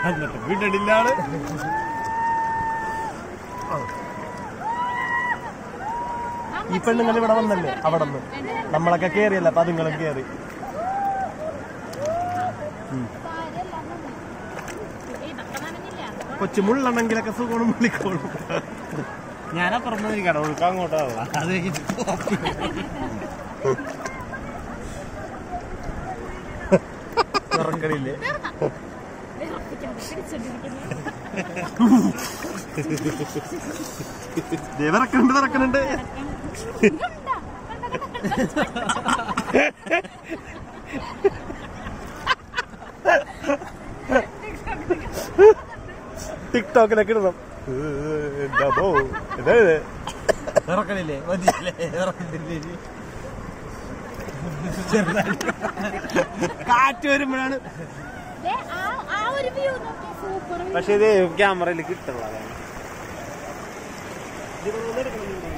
എന്നിട്ട് വീട്ടിലാണ് ഈ പെണ്ണുങ്ങൾ ഇവിടെ വന്നല്ലേ അവിടെ നിന്ന് നമ്മളൊക്കെ കേറിയല്ല അപ്പൊ അതുങ്ങളും കേറി. കൊച്ചു മുള്ളണെങ്കിലൊക്കെ സുഖം വിളിക്കോളും. ഞാനപ്പുറം കട കൊടുക്കാൻ അങ്ങോട്ടാവുക അത് ഇറങ്ങണില്ലേ വിറക്കണുണ്ട് ടിക്ടോക്കിലൊക്കെ ഇടണം. ഇറക്കണില്ലേ കാറ്റ് വരുമ്പോഴാണ്. പക്ഷെ ഇത് ക്യാമറയിൽ കിട്ടുള്ളതാണ്.